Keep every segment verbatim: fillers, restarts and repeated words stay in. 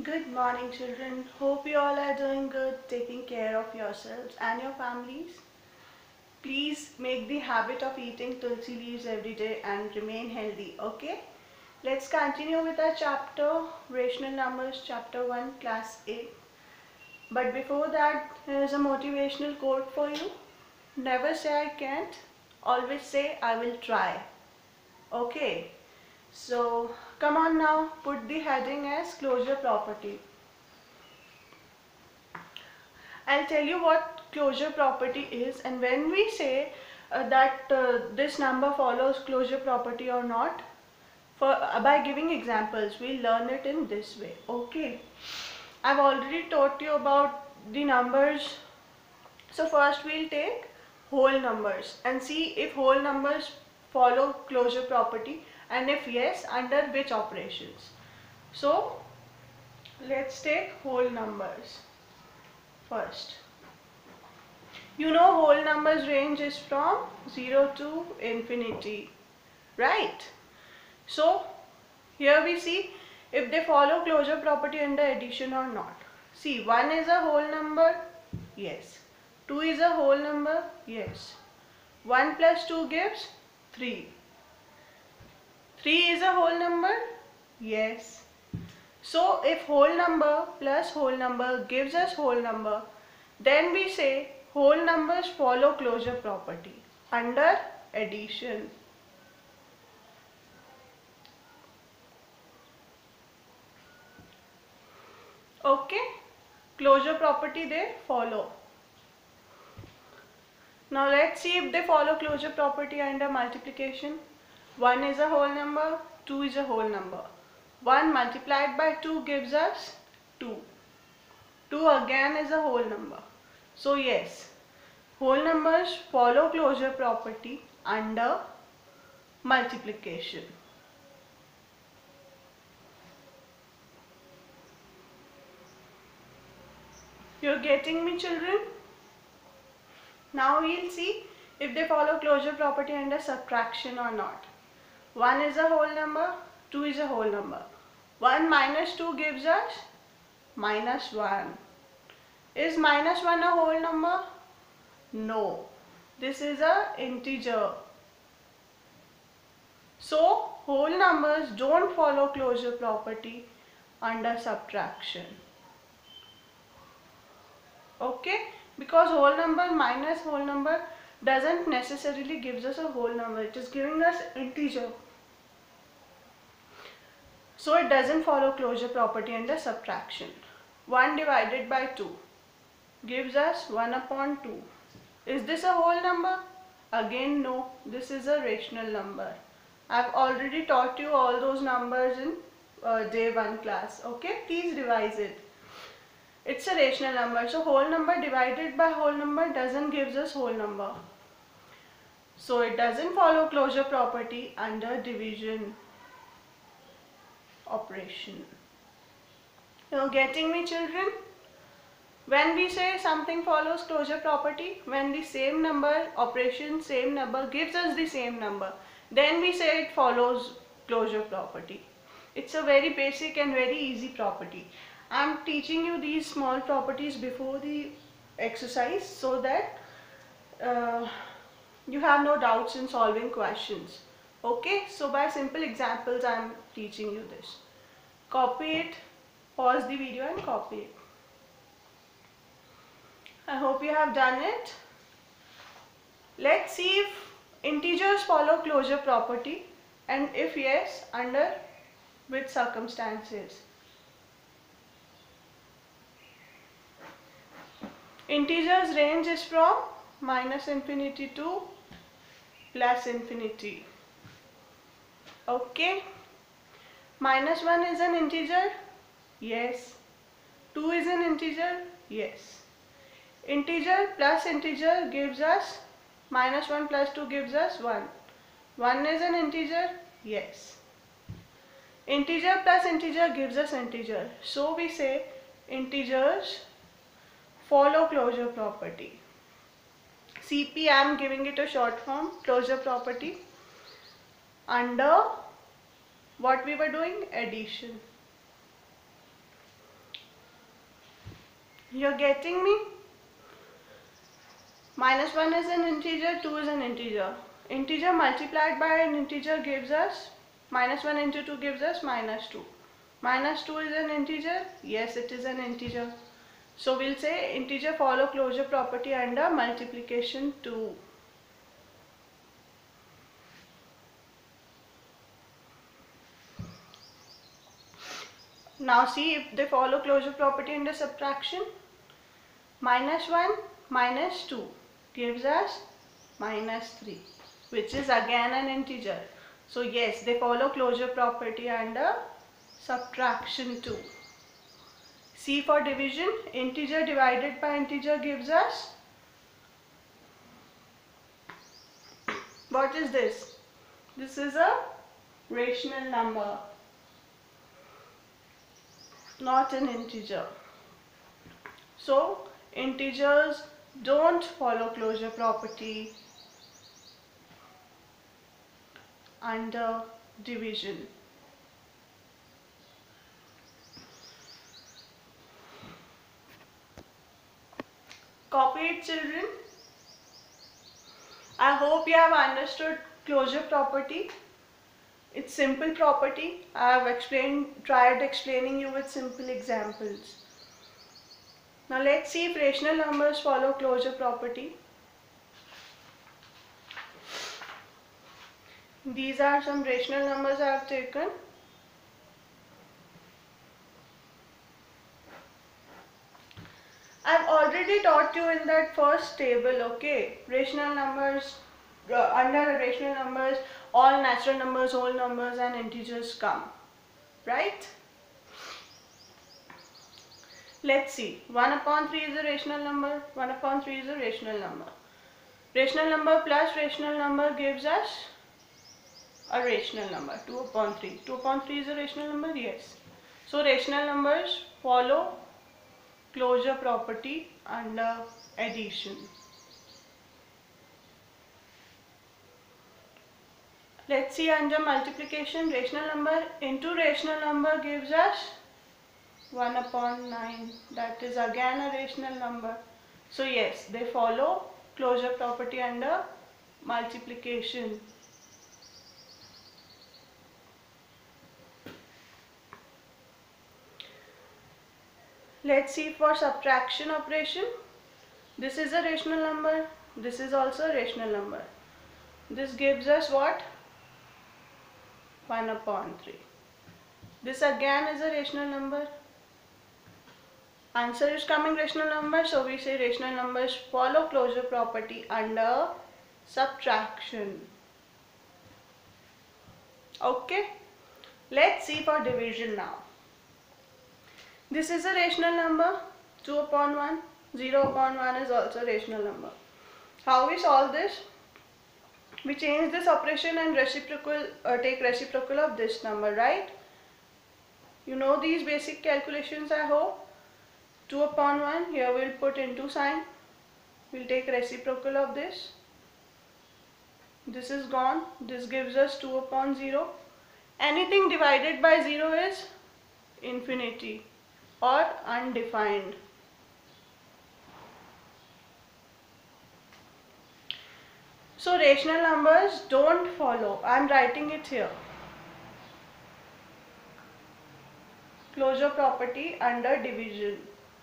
Good morning, children. Hope you all are doing good, taking care of yourselves and your families. Please make the habit of eating tulsi leaves every day and remain healthy, okay? Let's continue with our chapter, Rational Numbers, Chapter one, Class eight. But before that, here's a motivational quote for you. Never say I can't, always say I will try. Okay, so come on now, put the heading as closure property. I'll tell you what closure property is, and when we say uh, that uh, this number follows closure property or not, for uh, by giving examples, we'll learn it in this way. Okay, I've already taught you about the numbers. So first we'll take whole numbers and see if whole numbers follow closure property, and if yes, under which operations. So let's take whole numbers first. You know whole numbers range is from zero to infinity, right? So here we see if they follow closure property under addition or not. See, one is a whole number, yes. two is a whole number, yes. one plus two gives three. three is a whole number, yes. So if whole number plus whole number gives us whole number, then we say whole numbers follow closure property under addition. Okay, closure property they follow. Now let's see if they follow closure property under multiplication. one is a whole number, two is a whole number. one multiplied by two gives us two. two again is a whole number. So yes, whole numbers follow closure property under multiplication. You're getting me, children? Now we'll see if they follow closure property under subtraction or not. one is a whole number, two is a whole number. one minus two gives us minus one. Is minus one a whole number? No. This is a integer. So whole numbers don't follow closure property under subtraction. Okay? Because whole number minus whole number doesn't necessarily gives us a whole number. It is giving us integer. So it doesn't follow closure property under subtraction. one divided by two gives us one upon two. Is this a whole number? Again no, this is a rational number. I've already taught you all those numbers in uh, day one class. Okay, please revise it. It's a rational number. So whole number divided by whole number doesn't gives us whole number. So it doesn't follow closure property under division operation. You're getting me, children? When we say something follows closure property, when the same number operation, same number gives us the same number, then we say it follows closure property. It's a very basic and very easy property. I'm teaching you these small properties before the exercise so that uh, you have no doubts in solving questions. Okay, so by simple examples I'm teaching you this. Copy it, pause the video and copy it. I hope you have done it. Let's see if integers follow closure property, and if yes, under which circumstances. Integers range is from minus infinity to plus infinity. Okay. Minus one is an integer? Yes. two is an integer? Yes. Integer plus integer gives us minus one plus two gives us one. one is an integer? Yes. Integer plus integer gives us integer. So we say integers follow closure property. C P, I am giving it a short form, closure property, under what we were doing? Addition. You're getting me? Minus one is an integer, two is an integer. Integer multiplied by an integer gives us, minus one into two gives us minus two. Minus two is an integer? Yes, it is an integer. So we'll say integer follow closure property under multiplication two. Now see if they follow closure property under subtraction. Minus one minus two gives us minus three, which is again an integer. So yes, they follow closure property under subtraction two. C for division, integer divided by integer gives us, what is this? This is a rational number, not an integer. So integers don't follow closure property under division. Copy it, children. I hope you have understood closure property. It's simple property. I have explained, tried explaining you with simple examples. Now let's see if rational numbers follow closure property. These are some rational numbers I have taken. I've already taught you in that first table, okay? Rational numbers, uh, under rational numbers, all natural numbers, whole numbers and integers come, right? Let's see, one upon three is a rational number, one upon three is a rational number. Rational number plus rational number gives us a rational number, two upon three. two upon three is a rational number, yes. So rational numbers follow closure property under addition. Let's see under multiplication, rational number into rational number gives us one upon nine. That is again a rational number. So yes, they follow closure property under multiplication. Let's see for subtraction operation. This is a rational number. This is also a rational number. This gives us what? one upon three. This again is a rational number. Answer is coming rational number, so we say rational numbers follow closure property under subtraction. Okay, let's see for division now. This is a rational number, two upon one, zero upon one is also a rational number. How we solve this? We change this operation and reciprocal, uh, take reciprocal of this number, right? You know these basic calculations, I hope. two upon one, here we'll put into sign. We'll take reciprocal of this. This is gone. This gives us two upon zero. Anything divided by zero is infinity or undefined. So rational numbers don't follow. I am writing it here. Closure property under division.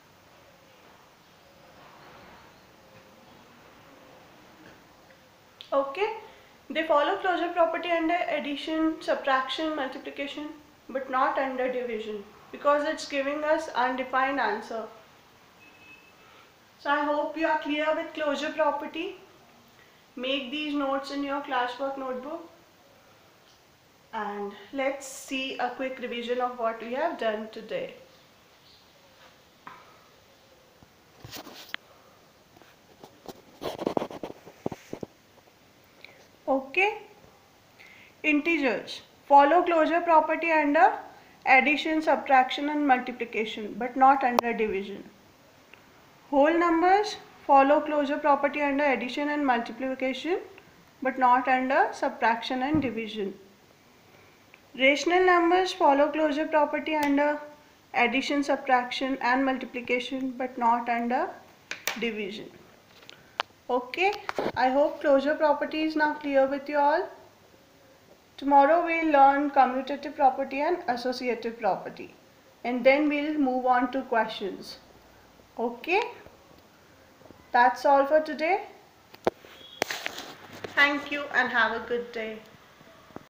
Okay, they follow closure property under addition, subtraction, multiplication, but not under division because it's giving us undefined answer. So I hope you are clear with closure property. Make these notes in your classwork notebook and let's see a quick revision of what we have done today. Okay, integers follow closure property under addition, subtraction and multiplication but not under division. Whole numbers follow closure property under addition and multiplication but not under subtraction and division. Rational numbers follow closure property under addition, subtraction and multiplication, but not under division. Okay, I hope closure property is now clear with you all. Tomorrow we'll learn commutative property and associative property, and then we'll move on to questions. Okay, that's all for today. Thank you and have a good day.